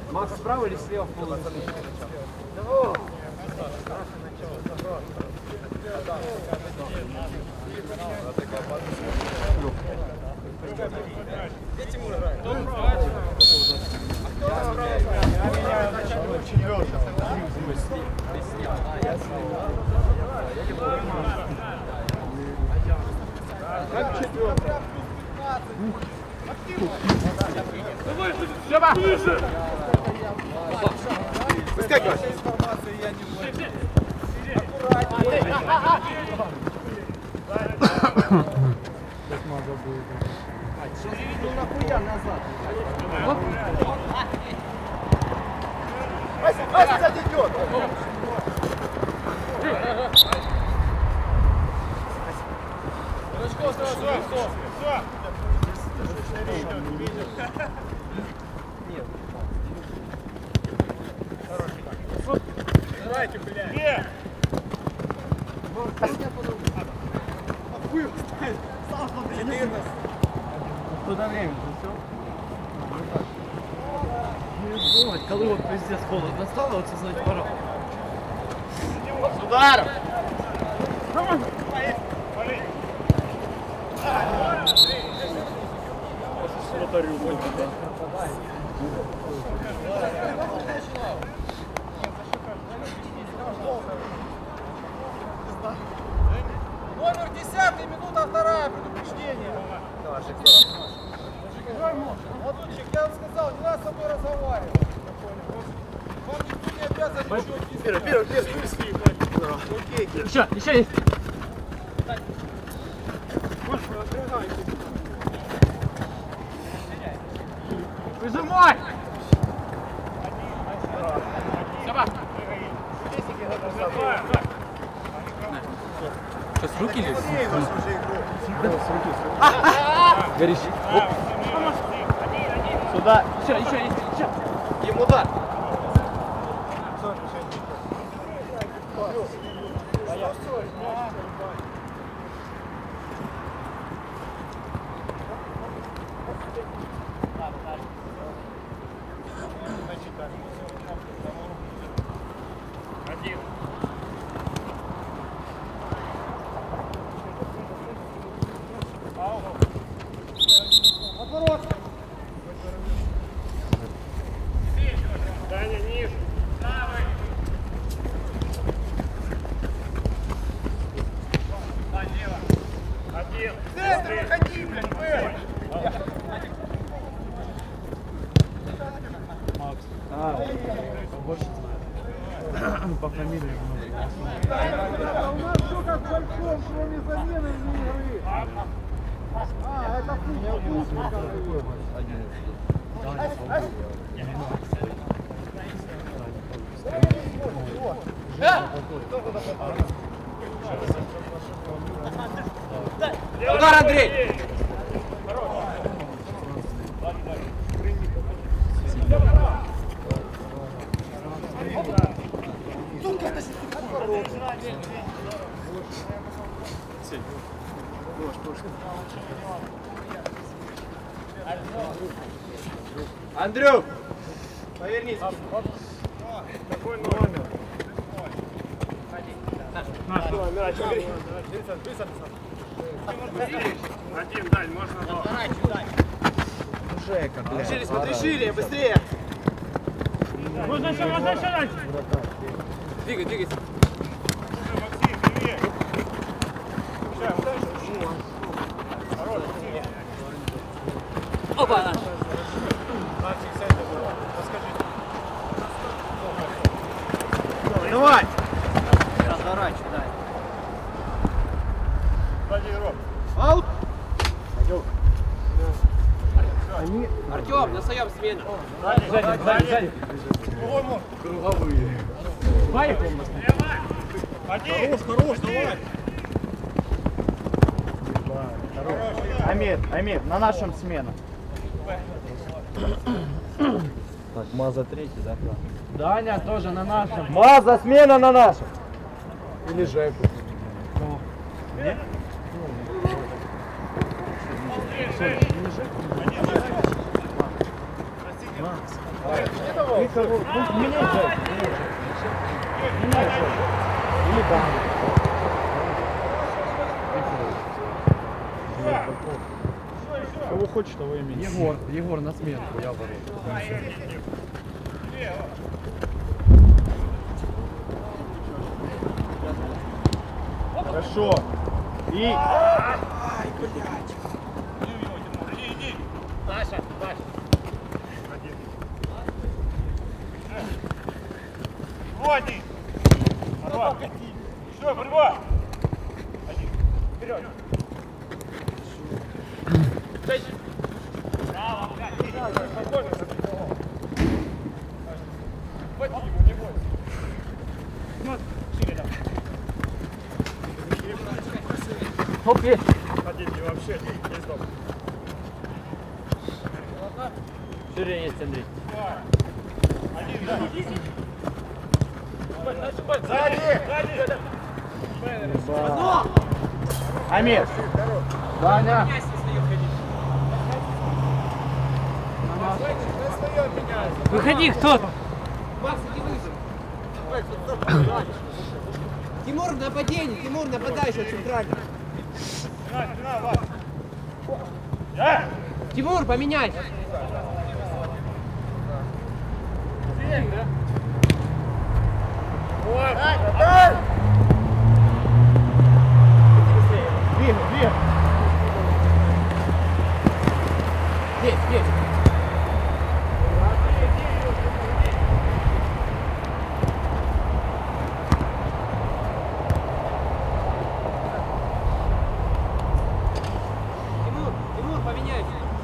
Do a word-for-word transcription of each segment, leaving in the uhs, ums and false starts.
Макс, справа или слева в полузащите? Где Тимур играет? Как четвертый? Сёма! Выскакивай! Сейчас маза будет. Ну нахуя назад? Ась, Ась, кстати, идет! Рожков сразу, все, все. Нет. Давайте, блядь. Где? четырнадцать. Куда время? Все? Не коли вот пиздец холодно стало, вот знать пора. С ударом! Вратарю, номер десятый, минута вторая, предупреждение. Молодчик, я вам сказал, не надо с собой разговаривать. Вам никто не обязан ничего не Первый, первый, первый. Еще, еще есть. Выжимай! Сёма! Сейчас руки лезут? Горишь. Сюда. Еще, еще, еще. Ему удар. Один. Отворот. Даня, ниже. Правый. Да, лево. Один. Центр, выходи, блядь, Б. Макс. А, больше знаю. По фамилии много. У нас все как в большом, кроме замены игры. А, это футбол. Удар, Андрей! Андрюх, повернись. Какой номер? Один, Дань, можно два. Жека, блядь. Решили, смотри, шире, быстрее! Можно еще, можно еще дальше. Двигай, двигайся. Максим, привет. Сейчас, вот дальше. Хорош, Максим. Опа! Давай. Разворачивай, дай. Сзади, Ром. Аут. Они... Артем, достаем смену. Сзади, сзади, сзади. Круговые. Давай. Один. Хорош, хорош, давай. Амир, Амир, на нашем смена. Так, Маза третий, да? Даня тоже на нашем. Маза, смена на нашем. Или Жеку. Нет? Ты кого? Ну, меняй жать. Меняй жать. Или там. Кого хочешь, того и меняй. Егор, Егор на сменку, я ворот. Хорошо. И... Ай, блядь. Саша, Саша. Вводи. Все, борьба. Один. Вперед. Браво, блядь. Вводи его, не бойся. Вот, шире там. Хоп, есть. Ходите вообще, не стоп. Шире есть, Андрей. Один, да. Сзади! Сзади! Амир. Ваня. Выходи, кто-то. Макс, иди выше. Тимур, нападение, Тимур, нападающий центрально. Тимур, поменяй. Двигай, двигай. Есть, есть. Тимур, Тимур, поменяй.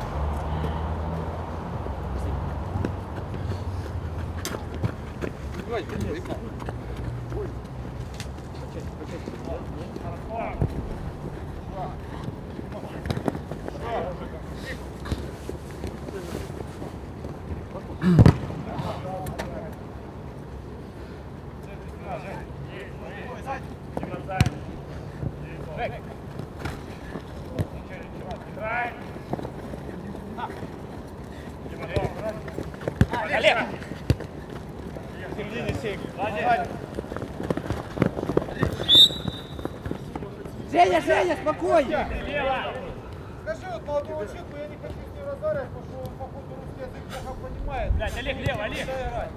Женя, Женя, спокойно. Скажи вот молодому человеку, я не хочу с ним разговаривать, потому что он, походу, русский язык плохо понимает. Блядь, Олег, лево, Олег.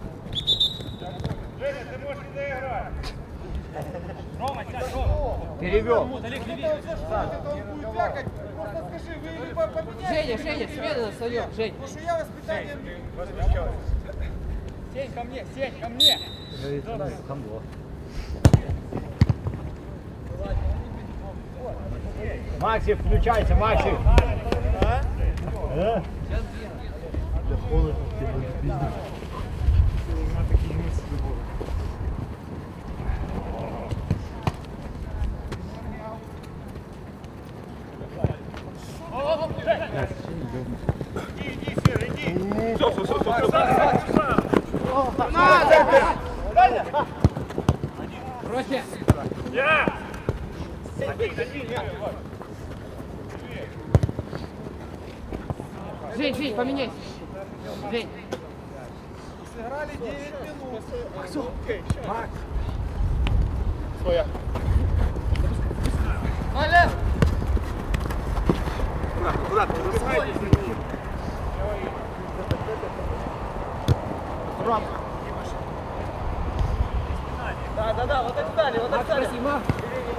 Женя, ты можешь не доиграть. Рома, сядь, Рома. Перевел. Олег, Это левее. он все, что это он будет вякать. Просто скажи, вы либо поменяете. Женя, Женя, смена на своем, Жень. Потому что я воспитанием... Сень ко мне, сень ко мне. Хамбло. Максик, включайся, Максик. А? Да? Да холодно, тебе будет пиздец. Иди, иди, Сер, иди. Все, все, все, все. Проще. Я! Один, один, я. Жень, Жень, поменяйся. Жень. Сыграли девять минут. Макс. Своя. Олег! Куда ты? Ром. Да, да, да, вот так стали, вот так стали. Спроси, Макс.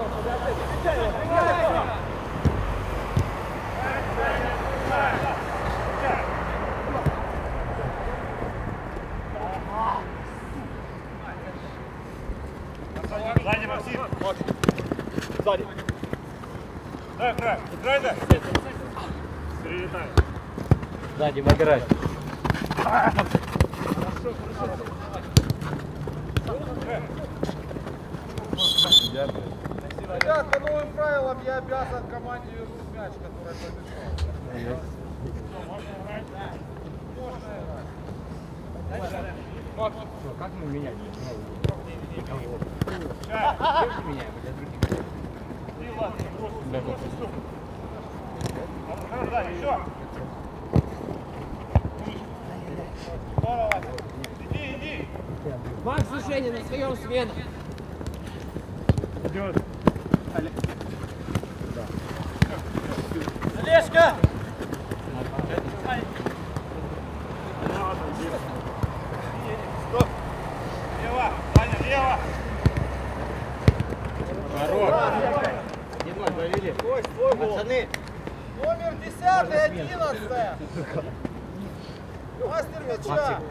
Сзади, Максим. Вот. Сзади. Дай, край. Играй, да. Перелетай. Сзади, выбирай. Ребят, по новым правилам я обязан команде вернуть мяч, который побежал. Можно играть. Как мы менять? Меняем для других. Да, еще. Здорово. Иди. Макс и Женя на своем смену. Идет. Олежка! Стоп! Лево! Ваня, лево! Димон, завели. Твой, твой гол. Пацаны, Номер десятый, одиннадцатый. Мастер мяча.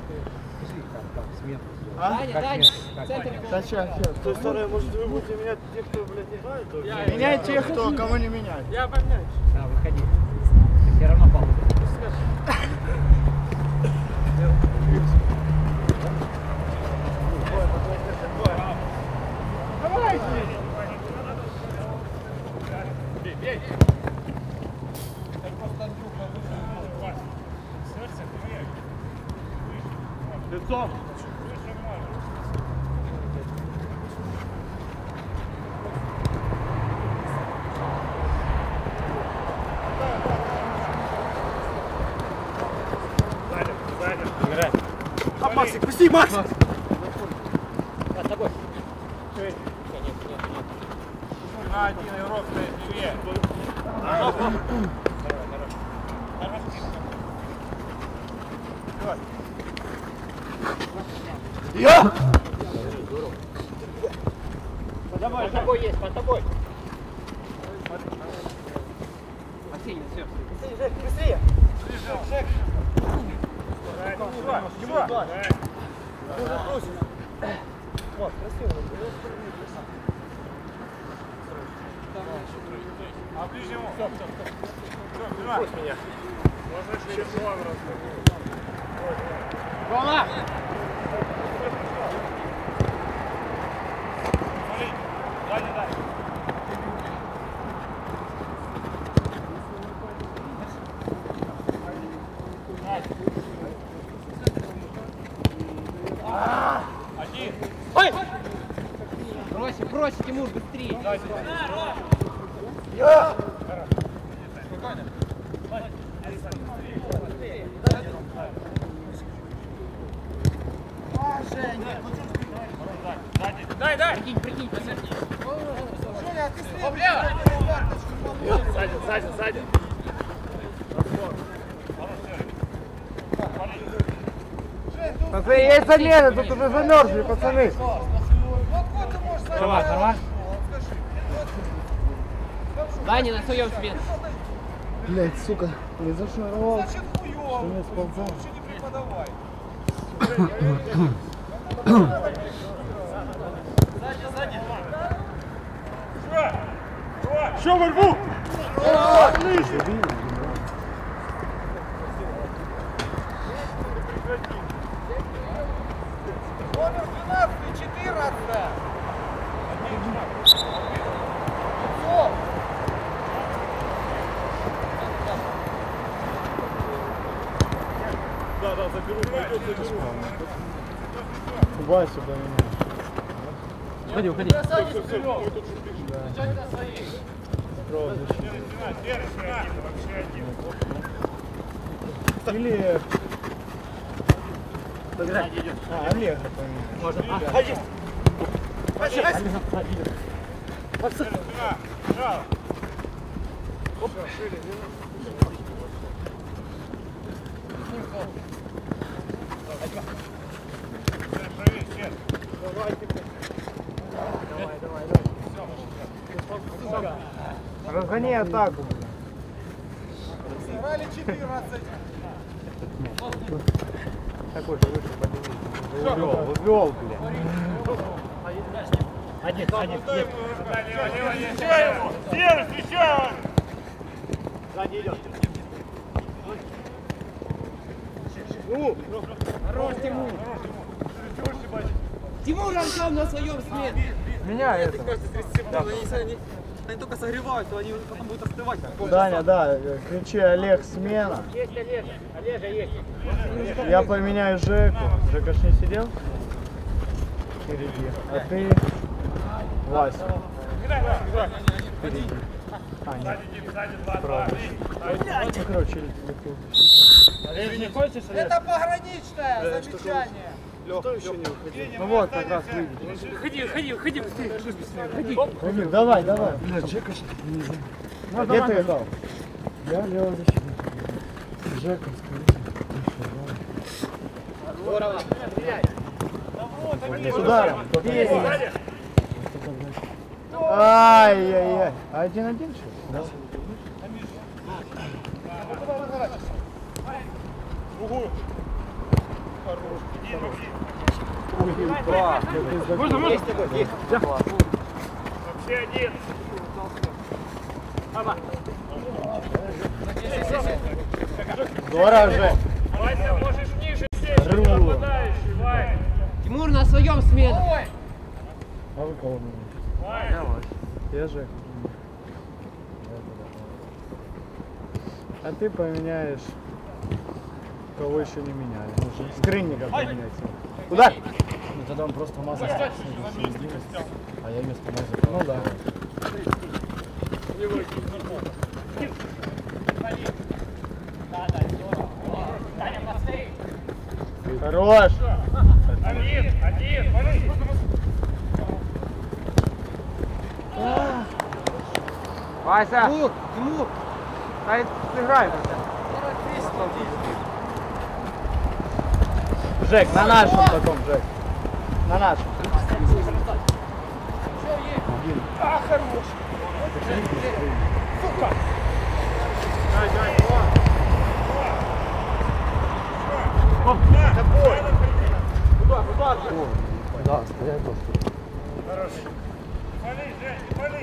Даня, Даня, центр. Сейчас, сейчас. С той стороны, может, вы будете менять тех, кто, блядь, играет? Меняй тех, кто, кого не меняет. Я поменяю. да, выходи. Ты все равно получишь. Лицом. А, Максик, пусти, Макс! Да, с тобой. На один игрок стоит левее. Я! Под тобой есть, под тобой. Максим, все. Быстрее, быстрее! Жек, Дима! Вот, красиво. А ближнему? Стоп, стоп, стоп. Пусть меня. Можно еще план разбить. Гола! Смотри, сзади, дай. Один. Ой! Проще, проще, Тимур, быстрее. Я! Дай, дай. Прикинь, прикинь, посмотри. Женя, ты слева. Сзади, сзади, сзади. Пацаны, есть замена, тут уже замерзли, пацаны. Вот кот ты можешь сам. Нормально, нормально? Даня на своем смену. Блять, сука, не зашнуровал. Значит, хуёво. Не сползал. Лучше не преподавай. Сзади, сзади. Что во рву? Номер двенадцать, четырнадцать. Все. Да, да, заберу, пойдет, заберу. Вася поменяй. Уходи, уходи. Или... А, Олег поменяй. Можно. А, Ходи. Ходи, ходи. Разгони атаку. Сыграли четырнадцать. Такой же выше поднимись. Увел, увел, блядь. один, один, нет. Встречай его! Серый, встречай его! Сзади идет. Ну, Хорош, Тимур. Тимур Антон на своем смене. меня это. Они только согревают, то они потом будут остывать. Даня, да, кричи Олег, смена. Есть Олежа. Олежа есть. Я поменяю Жеку. Жека ж не сидел? Впереди. А ты Вася. Впереди. А, нет. Справа. Ну, короче, или тебе тут. Это пограничное замечание. Кто еще не выходил? Ну вот, как раз выйдет. Ходи, ходи, ходи быстрее. Ходи. Ходи, давай, давай. Бля, Джека сейчас нельзя. А где ты дал? Я левый защитник. Джека, Здорово. с ударом. Ай-яй-яй. Один-один что ли? Да. Можно, можно? Есть такой, есть. Вообще один. Здорово же. Вася, можешь ниже сесть, не нападающий, Вася. Тимур на своем смену. А вы кого нужны? Вася. Я же. А ты поменяешь, кого еще не меняли. Может, скрынника поменяйте. Удар! Ну тогда он просто мазал с середины, а я вместо мазал. Ну да. Хорош! Один, один, смотри. Вася, Тимур, Тимур. дай сыграем. Жек, на нашем потом, Жек. На нашем. А, хорош. Сука. Дай, дай, Да, стоять просто. Хорош. Пали, Жень, пали.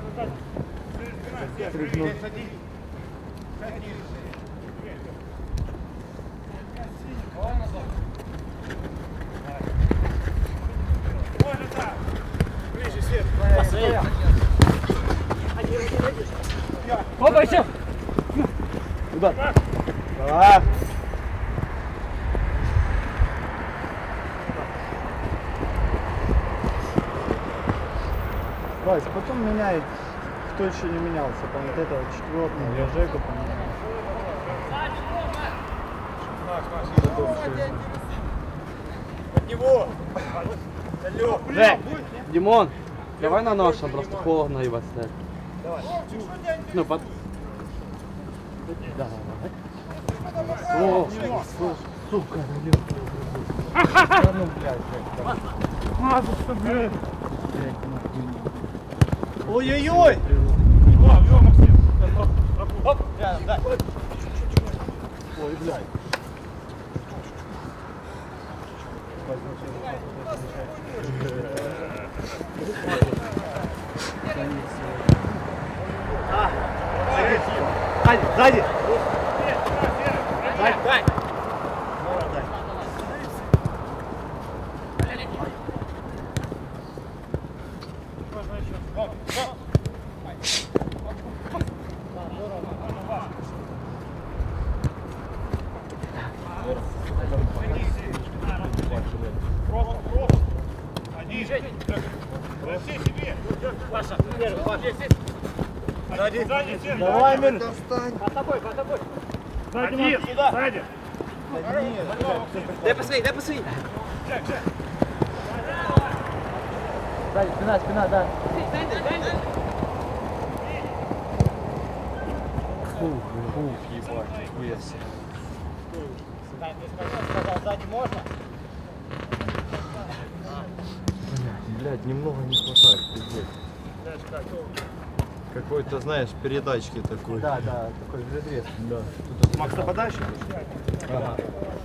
Ближе, Свет. Опа, еще. Удар. Да. Вась, потом меняй, кто еще не менялся. Там вот этого четвертого, я Жеку поменял. От него. Алло. Жек, Димон, давай на нашем, просто холодно ебать стоять. Ну, под... Да, О, сука, да ну, блядь, блядь. ой-ой-ой! Во, во, Максим. Оп, рядом, да. Ой, блядь. Сзади, сзади! Дай, дай! Просто, просто. Один. Проси себе. Паша, первый, Паша. Сзади, сзади, сзади. Давай, Мир! Под тобой, под тобой. Один, сзади. Дай посмотри, дай посмотри. Сзади, спина, спина, да. Дай, дай, дай, дай. фух, фух, ебать, нихуя себе. Блядь, немного не хватает, пиздец. Какой-то, знаешь, передачки такой. Да, да, такой разрез. Да. Макс, нападающий? Ага.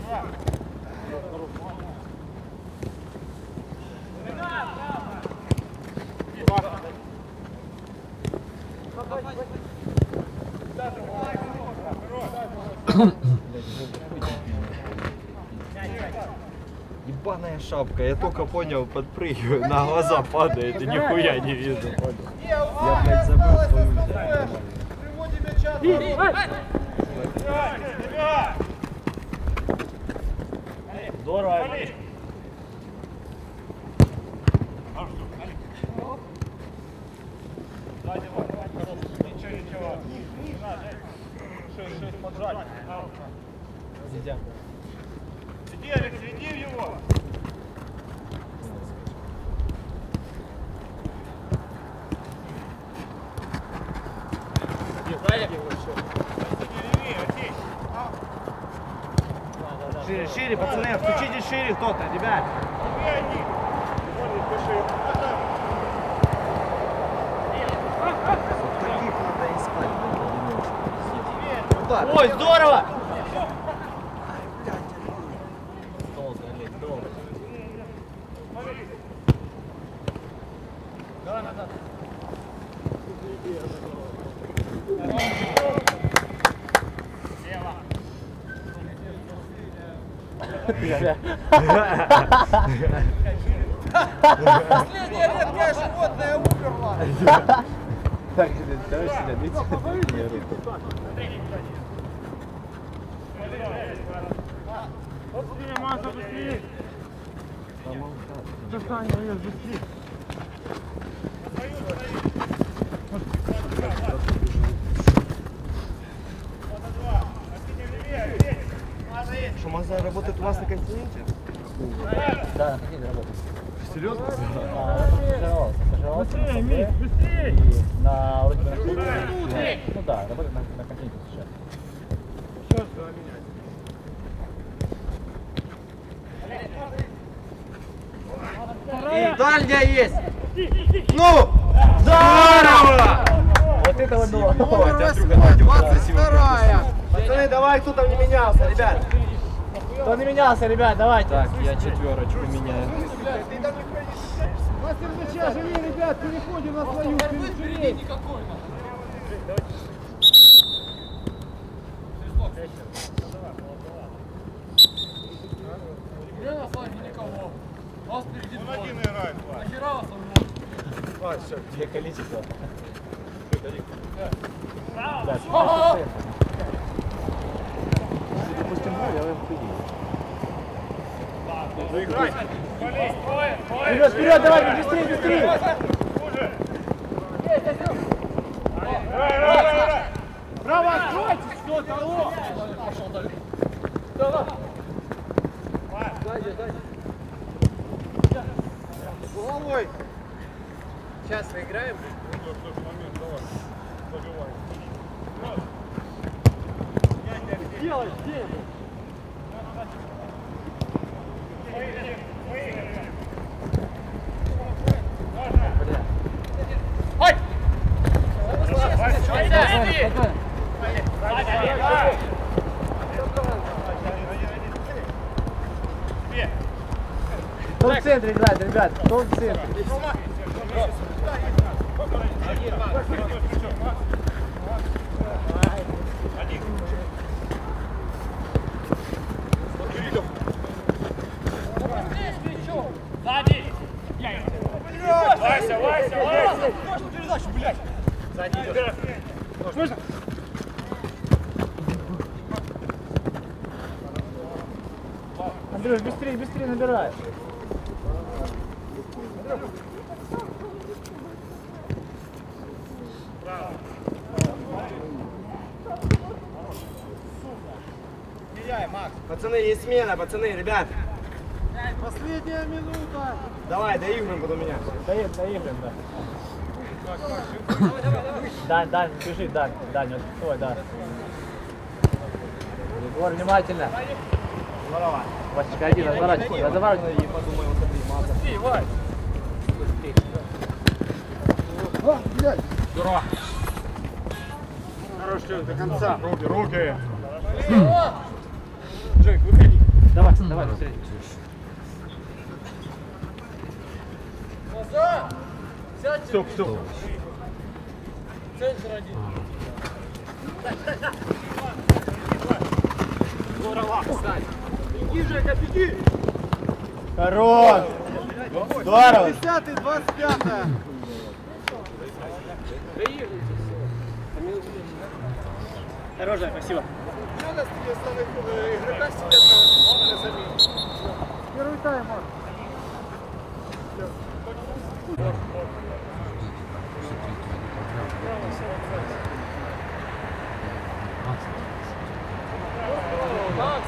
Ебаная шапка, я только понял, подпрыгиваю, на глаза падает и нихуя не вижу. Я, блядь, забыл свою взять. Приводим мяча. Здорово. Ничего, ничего. Шесть, шесть поджать. Иди, Алекс, иди в его. шире, пацаны, стучите шире кто-то, ребят. Таких надо искать. Удар. Ой, здорово! Долго, Олег, долго. Давай назад. Последняя редкое животное умерло. Так, давай сюда, видите? Быстрее, Маша, быстрее! Достань ее, быстрее! Что, Мазай работает у вас на континенте? Да, на континенте работает. Серьезно? Пожалуйста, пожалуйста. Быстрее, Миш, быстрее! И на вроде бы на континенте. Ну да, работает на, на континенте сейчас. Все, что менять. И дальняя есть! Ну! Здорово! Вот это вот было. двадцать вторая. Пацаны, давай, кто там не менялся, ребят. Кто не менялся, ребят, давайте. Так, я четверочку меняю. Мастер мяча, живи, ребят, переходим на свою, перешли. Где на флаге никого? У вас впереди двое. Один играет. Нахера вас там? А, все, где количество? Да, Ага! если допустим, я вам Играй. Вперед, вперед, давай, быстрее, быстрее! Право, откройте! Что, того? Пошел дальше. Головой. Сейчас выиграем. Делай, делай! Ой! Кто в центре играет, ребят? Кто в центре? Сзади! Вася, Вася, Вася. Можно передачу, блядь! Сзади идет. Можно? Андрюш, быстрее, быстрее набирай. Меняй, Макс. Пацаны, есть смена, пацаны, ребят. Последняя минута. Давай, доиграем потом меня. Доедем, доедем, да. Дань, Дань, бежи, Дань, Дань, вот твой, да. Егор, внимательно. Здорово. Васечка, один, разворачивай, разворачивай. Я подумаю, вот это маза. Быстрее, Вась. Здорово. Хорош, до конца. Руки, руки. Джек, выходи. Давай, давай, быстрее. Назад! Сядьте. Стоп, стоп. Центр один. Здорово. Беги, Жека, беги! Хорош. Здорово. десятый, двадцать пятая. Хорошая, спасибо. Что нас тебе основных игрока сидят на замене? Первый тайм, Марк. Макс,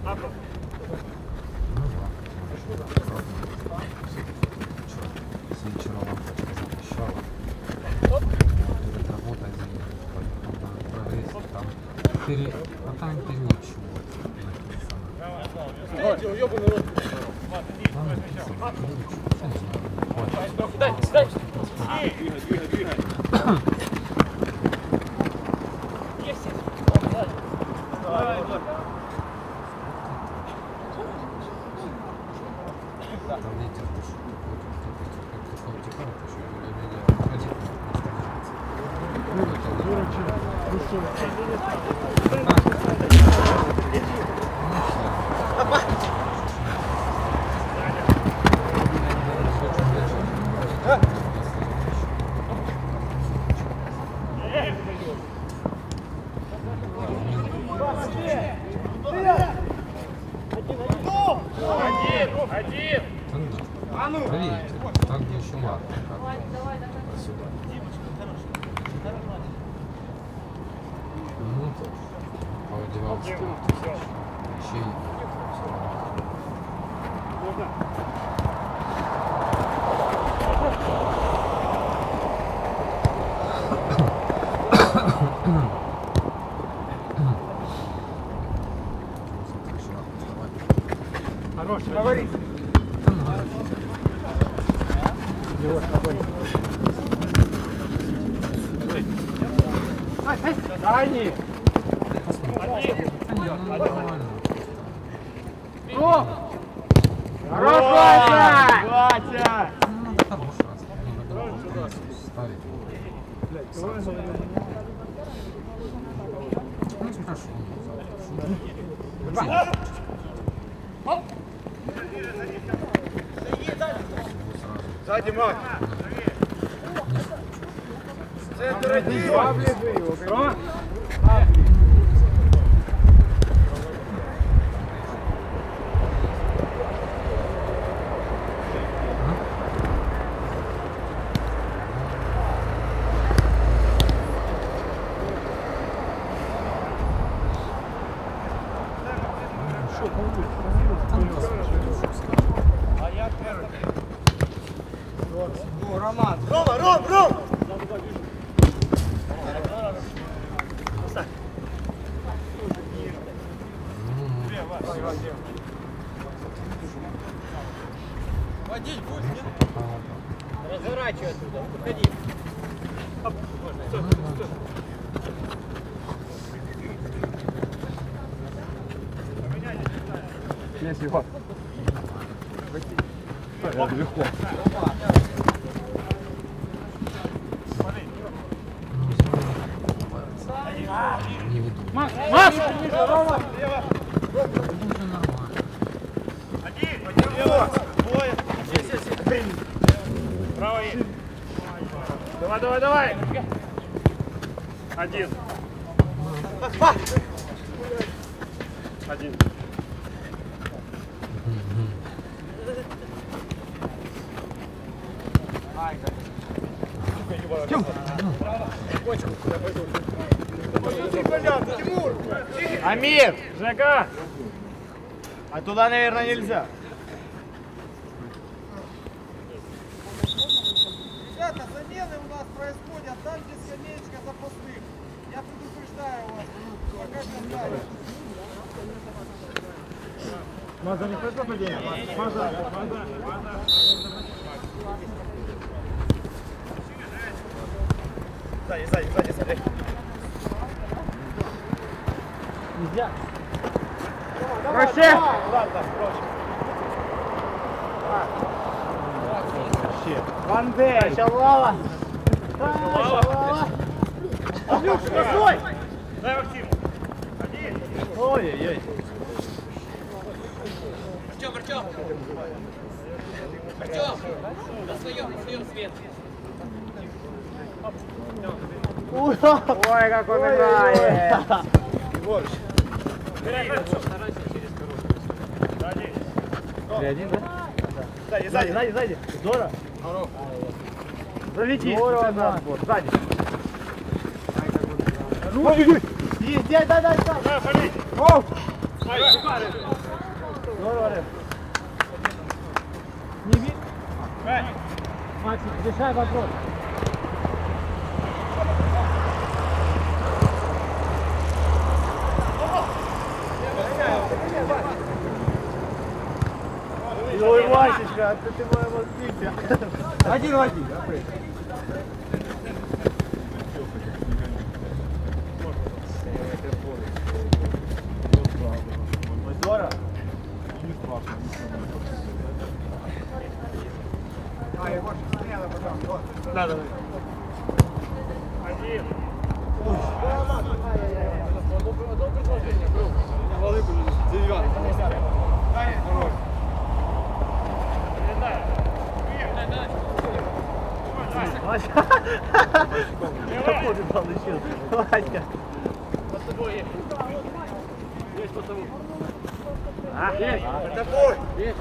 Вчера лампочка запрещала. Перед работой заехал, там на прогрессе, там пере... а там теперь ничего написано. Там написано, Дай, дай. там ветер душит. Как такой типа, это еще или ходить Один! А ну! Проверите, там где еще ладно. Сюда. Ну, поодевался. Еще и... Хорош, говори. Его спокойно. Дальний. О! Хорош, Вася! Вася! Ну, надо хороший раз. Не надо ставить его. Ну, хорошо. Сзади, Мак. Центр один. Роман. Рома, Ром, Ром! Водить будешь, нет? Разворачивай оттуда, выходи. Оп, можно, стой, стой. Есть его. Легко. Не веду. Макс! Макс! Рома! Лево! Уже нормально. Один! Лево! Двое! Есть, есть, есть! Право есть. Давай, давай, давай! Один. Один. Тимур! Амир! Жека! А туда, наверное, нельзя. Ребята, замены у нас происходят там, где скамеечка запасных. Я предупреждаю вас. Пока не знаю. Маза не хочет нападения? Маза, маза, маза. Сзади, сзади, сзади, сзади. Нельзя. Проще! Да, да, проще. Вандель! Шалава! Шалава! Андрюш, стой! Дай Максиму. Один. Ой-ой-ой. Артем, Артем! Артем! На своем, на своем свет! Ой, как он играет! Егорыч. Три один, да? Сзади, сзади, сзади, сзади. Здорово. Залети. Здорово, да. Сзади. Ну, Есть, дай, дай, дай, дай. да, полей. Оу. Ай, Максик, решай вопрос. Ой, Васечка, ты, ты моя воспитка. Один в один. Здорово. А, я больше смело потом. Вот. Да, да, да. Один. Одно предложение было. Волыку деревянный. Дай, хорош. Вася! Какой ты получил? Вася! Под тобой есть. Есть под тобой. А, есть. Это бой. Есть.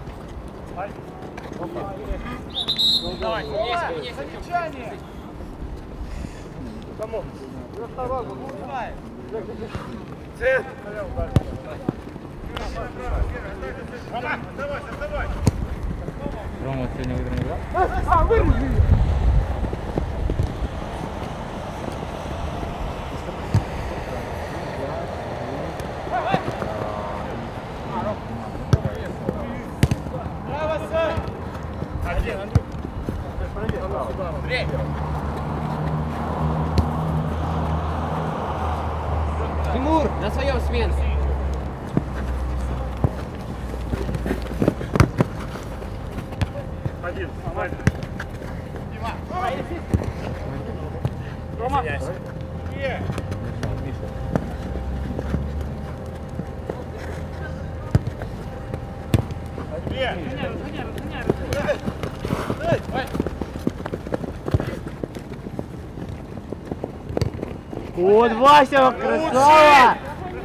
Давай, есть, есть. Замечание. Кому? Центр. Давай, давай. Рома сегодня выиграл. А, вырежи! Браво, Сань! Один, Андрюх. Время. Тимур, на своем смене. Один. Дима. Рома. Вот Вася, красава!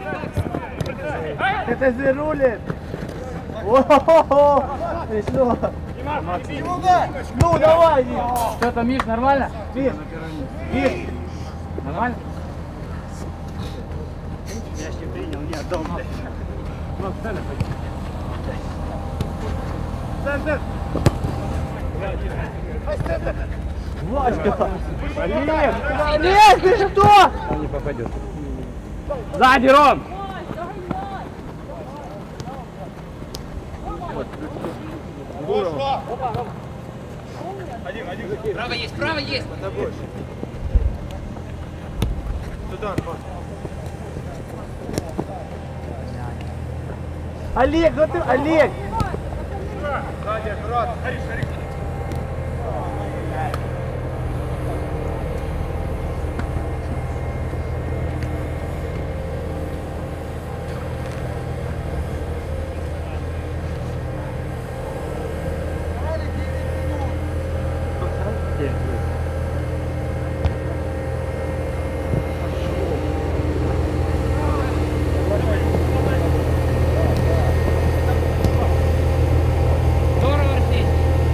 Это зерулит! О-хо-хо! Ты что? Ну давай, Миш! Что там, Миш, нормально? Миш! Миш! Нормально? Я еще принял, не отдал, блядь. Ну, центр. Центр! Васька! Олег! Олег, ты что? Он не попадет. Сзади, Ром! Право есть, право есть. Олег, ну ты, Олег! Сзади, аккуратно. Хариш, Хариш. Здорово, Арсений.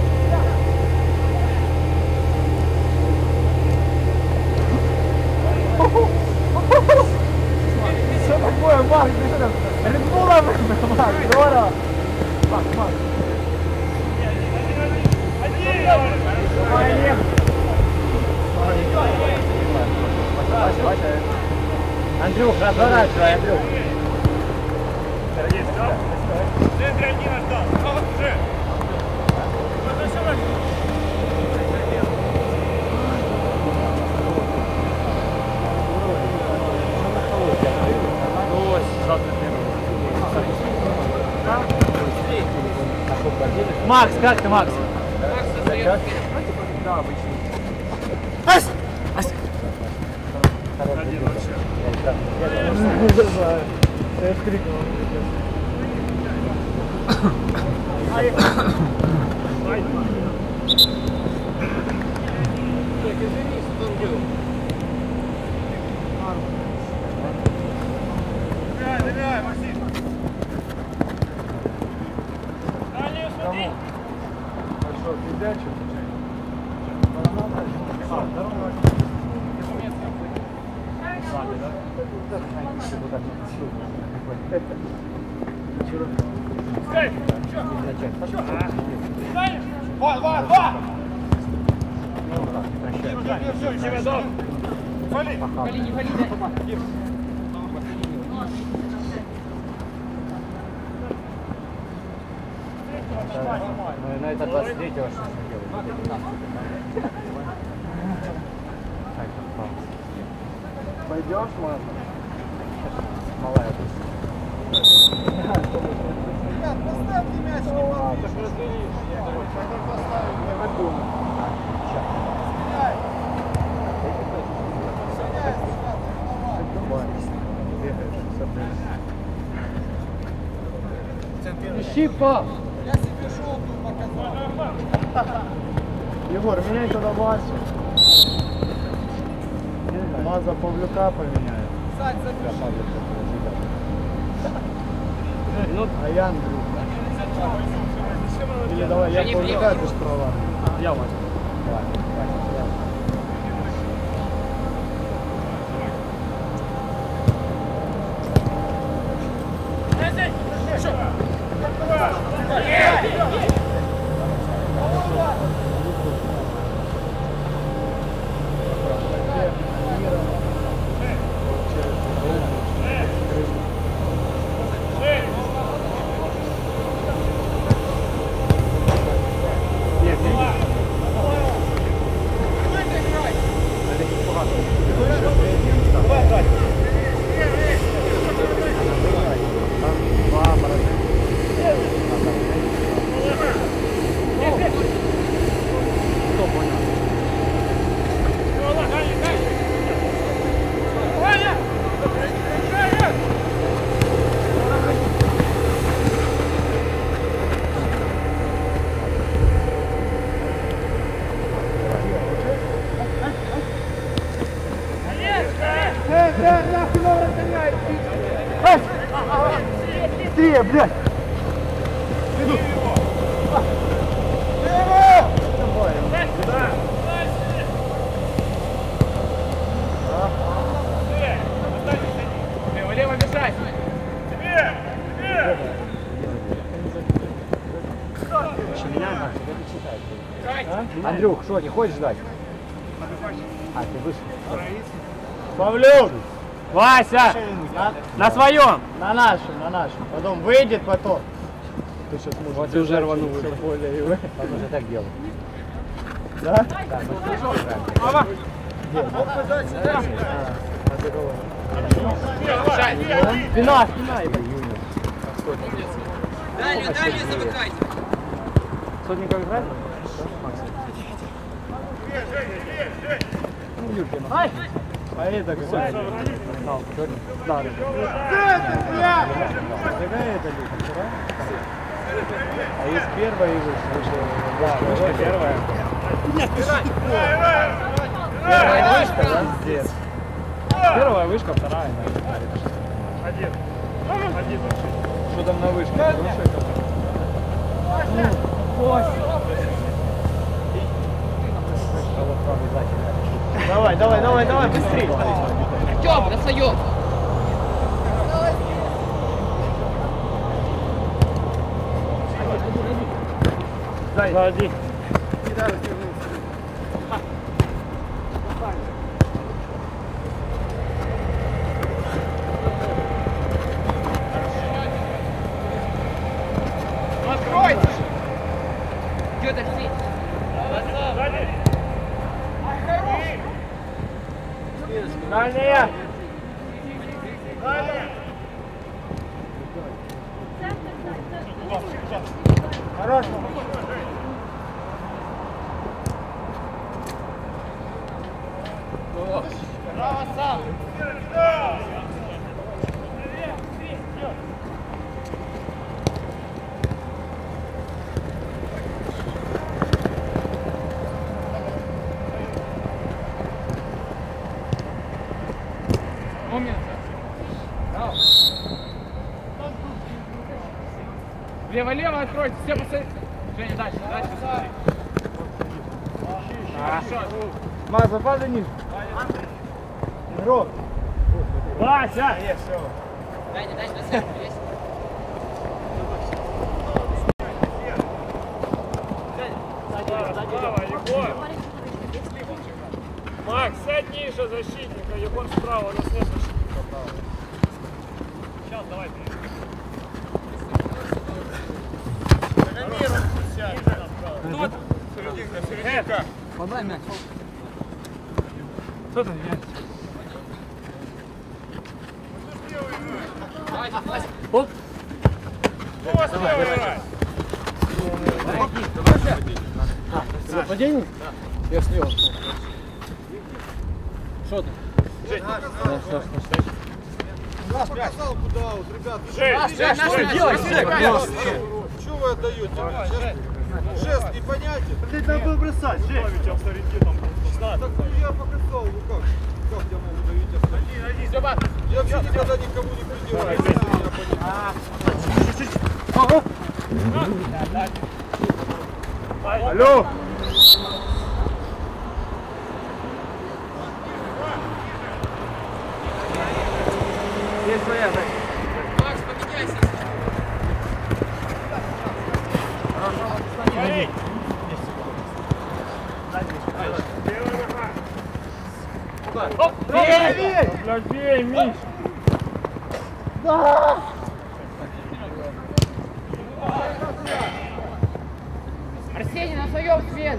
Что такое, Макс? Ты что там? Редбула выиграл, Макс, здорово! Макс, Макс! Давай, Олег! Вася, Вася! Андрюх, разворачивай, Андрюх. Есть, да? В центре один остался. А, вот уже. Макс, как ты, Макс? Макс на своем смене. Ась! Ась! Давай, давай, Максим. Хорошо, передачу. Вон, вон, вон! Вали, не вали, дай. Ну и на это двадцать третьего что делать? Пойдешь, ладно? Малая Ребят, поставьте мяч, не подпишешь. Ищи, пап! Я себе желтую показал. Егор, меняй туда Васю. Маза Павлюка поменяет. Сань, запиши. А я Андрюха. Или давай, я Павлюка, ты справа. Я Вася. Быстрее, блядь! Лево, лево, бежать. Андрюх, что, не хочешь ждать? А, ты вышел. Павлюк! Вася! На своем! На нашем, на нашем. Потом выйдет, потом. Ты сейчас можешь Вот и уже рванул. еще более и вы. Он уже так делал. Да? Да, мы слышали, правильно? Спина, спина. Дальше, дальше замыкайте. Сотников играет? А это как? Да, да. Какая это лига? Вчера? А есть первая и выше. Да, вышка первая. Первая вышка, да? Пиздец. Первая вышка, вторая. Один. Один. Что там на вышке? Давай, давай, давай, давай, быстрее. Артем, на своем. Сзади. Откройте! Идет Алексей. Дальняя. Хорош. Браво, сам. Умница. Браво. Лево-лево откройте, все посмотрите. Женя, дальше, дальше смотри. Хорошо. Маза, падай ниже. Игрок. Вася! Дайте, дайте, на центр, есть. Опять ниже защитника, Егон справа, у нас нет защитника справа. Сейчас, давай. Кто там? Серединка, серединка. Подай мяч. Кто там мяч? Оп. Кто у вас слева играет? Нападение? Я слева. Что там? Раз показал, куда вот, ребят. Жесть, Жень, Что Жень, делать? Жень, Что вы отдаете? Сейчас жест непонятен. Ты там был бросать, Жень. Так ну, я показал, ну как? Как я могу давить остальные? Степа, Я вообще никогда никому не придираюсь, если меня понимаю. Алло! Есть своя, да? Макс, поменяйся. Эй! Оп! Бей! Бля, бей, Миш! Арсений, на своем свет.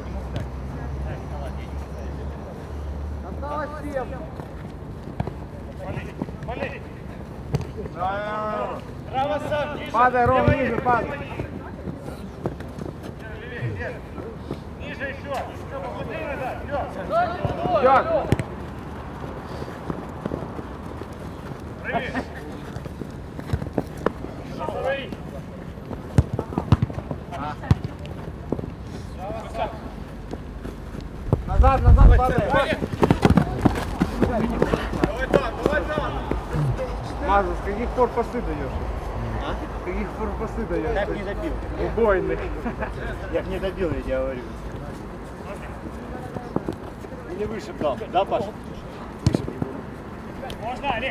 Падай, Ром, ниже, падай! Ниже еще! Идет! Привет! Смотри! Назад, назад, падай. Маза, с каких пор пасы даешь? А? С каких пор пасы даешь? Я не добил. Убойных. Я не добил, я тебе говорю. Или выше дал, да, Паша? Выше прибыл. Можно, Олег?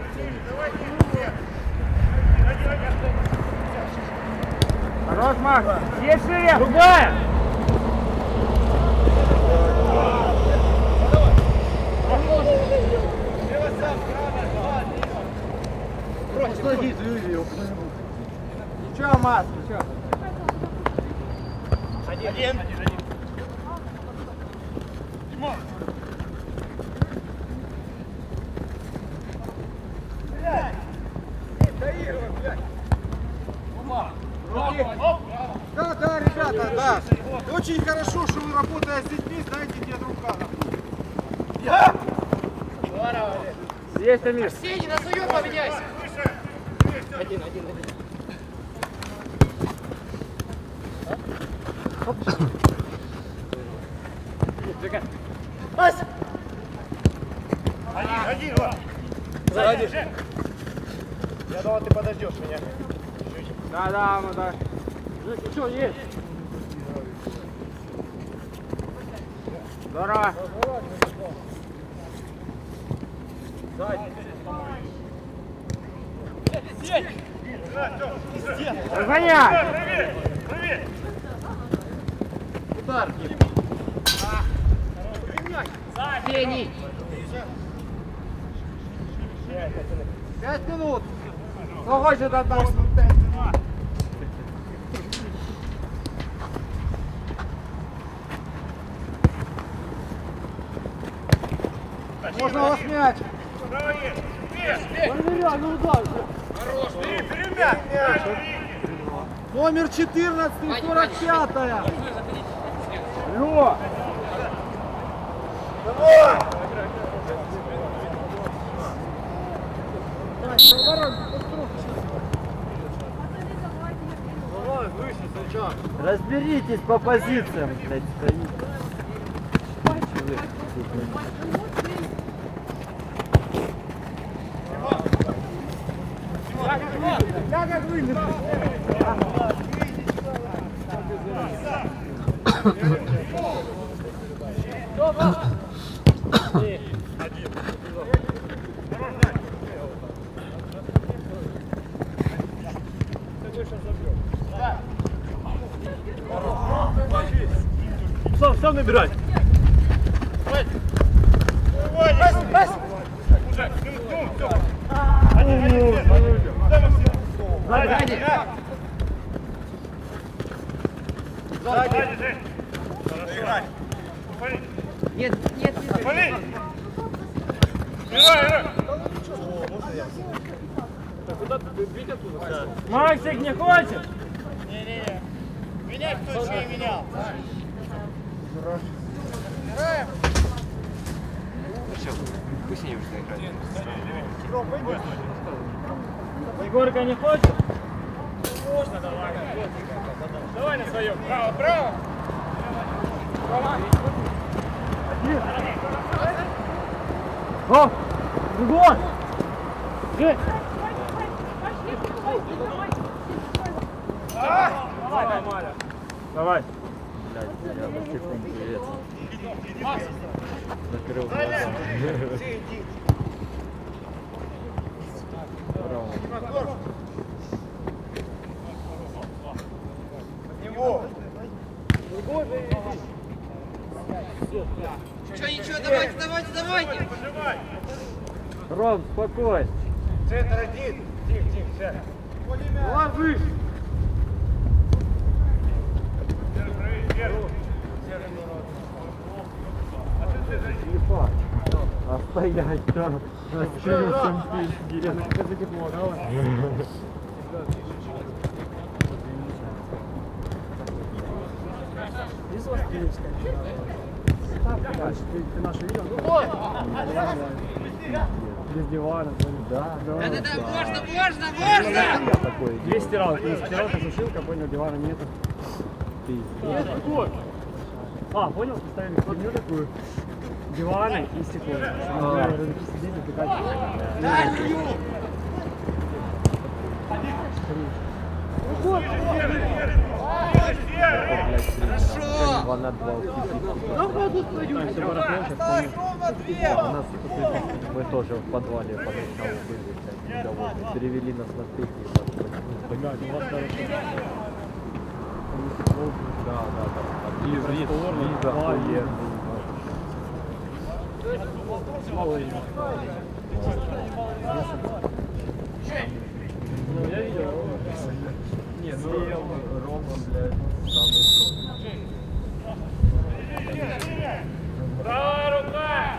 Хорош, Макс! Есть шире! Другая! Посмотри, ты увидел. Ничего, Макс, ничего. Один. Димон! Да, да, ребята, да. Очень хорошо, что вы, работая с детьми, знаете, где рука находится. Есть, Амир. Арсений, на своем поменяйся. Один, один, один. Один, один, вот. Сзади. Я думал, ты подождешь меня. Да, да, мы да. Ну что, есть? Здорово. Разгоняй! Удар. Арсений. Пять минут. Кто хочет отдать? Можно у вас мяч. Номер четырнадцать, сорок пятая. Лё! Разберитесь по позициям, блядь, стоите. Сам, сам набирай. Нет, нет, нет. Максик, не хочешь? Менять кто еще не менял. Пусть они уже играют. Егорка не хочет? Можно, давай. Давай на своем. Право, право. Один. О! Егор! Жень! Давай, давай, Маля. Давай. Блядь, я на секунду привет. Закрыл глаза. Ничего, ничего, давайте, давайте, давайте. Ром, спокойно. Центр один. Тихо, тихо, сядь. Ложись! А стоять там. Раскрылся пиздец. Это тепло, давай. Ты нашу видел? Без дивана. Да, да. Да-да-да, можно, можно, можно! Я такой. Две стиралки. Не стиралка, сушилка, понял, дивана нету. Пиздец. А, понял, поставили фигню такую. Диваны и стекло. Можно сидеть, отдыхать. Хорошо! Два на два. Осталось ровно две. У нас мы тоже в подвале поначалу были, блядь, недовольны. Перевели нас на третий. Да, да, да. И вид, вид охуенный. Ну, я видел. Не, ну Рома, блядь, самый срок. Правая рука!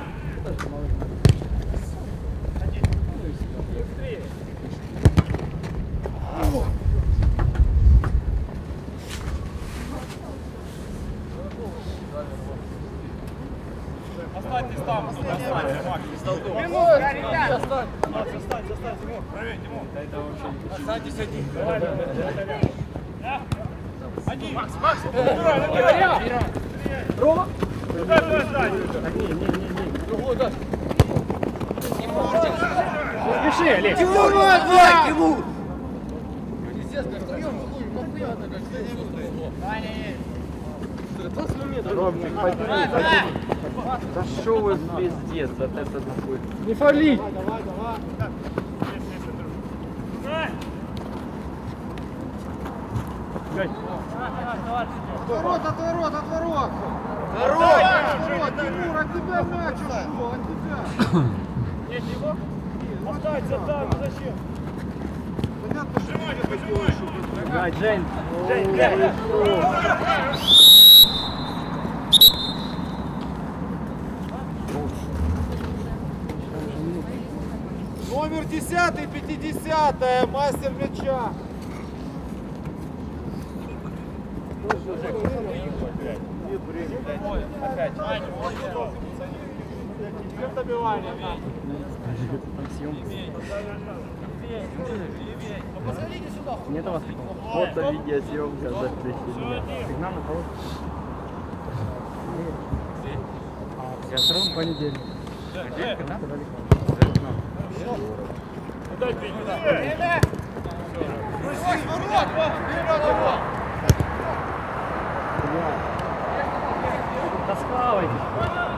Останьтесь там, останьтесь, Макс, не столкнул. Минутка, ребят! Макс, остань, остань, Тимур. Проверь, Тимур. Это вообще... Останьтесь один. Один. Макс, Макс! Рома! Не спеши, Олег! Тимур, давай, Тимур! Ромчик, подними, подними. Да шо вы пиздец, от этого нахуй. Не фали! Отворот, отворот, отворот! Отворот, Тимур, от тебя мяч ушел, от тебя! Нет его? Останься там, зачем? Понятно, что ты не делаешь, чтобы... Да, Жень. Жень, Жень! Номер десятый, пятидесятая, мастер мяча. Теперь добивание. Посмотрите сюда. Нет у вас такого? Фото, видеосъемка запрещена. Сигнал на кого? Я втором понедельник. Понедельник, да? Время! Ой, ворот! Вперед его! Да схавайтесь.